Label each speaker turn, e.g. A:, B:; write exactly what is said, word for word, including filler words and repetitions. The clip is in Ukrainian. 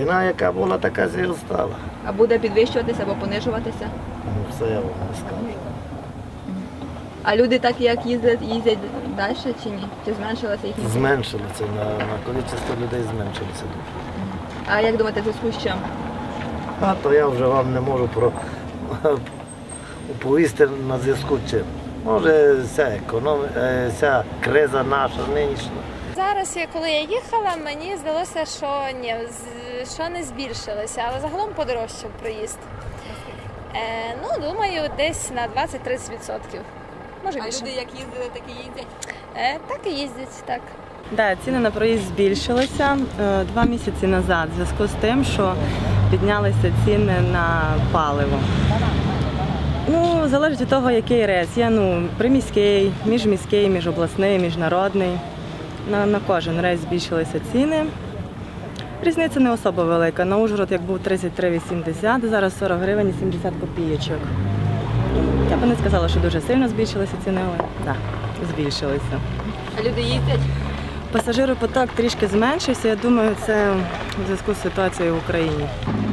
A: Ціна, яка була, така і остала.
B: А буде підвищуватися або понижуватися?
A: Ну, це я вам не скажу.
B: А люди так як їздять, їздять далі чи ні? Чи зменшилася їхня?
A: Зменшилося, на, на кількість людей зменшилося.
B: А як думаєте, в зв'язку з чим?
A: А то я вже вам не можу про оповісти на зв'язку з чим. Може, ця економія, ця криза наша нинішня.
C: Зараз, коли я їхала, мені здалося, що ні, що не збільшилося, але загалом подорожчав проїзд. Е, ну, думаю, десь на двадцять-тридцять відсотків. Може
B: А
C: більше.
B: люди як їздили, так і їздять?
C: Е, так і їздять, так.
D: Да, ціни на проїзд збільшилися е, два місяці назад в зв'язку з тим, що піднялися ціни на паливо. Ну, залежить від того, який рейс. Є ну, приміський, міжміський, міжобласний, міжнародний. На, на кожен рейс збільшилися ціни. Різниця не особо велика. На Ужгород, як був тридцять три вісімдесят, зараз сорок гривень і сімдесят копійочок. Я б не сказала, що дуже сильно збільшилися ціни, але так, збільшилися.
B: А люди їздять?
D: Пасажиропоток трішки зменшився, я думаю, це у зв'язку з ситуацією в Україні.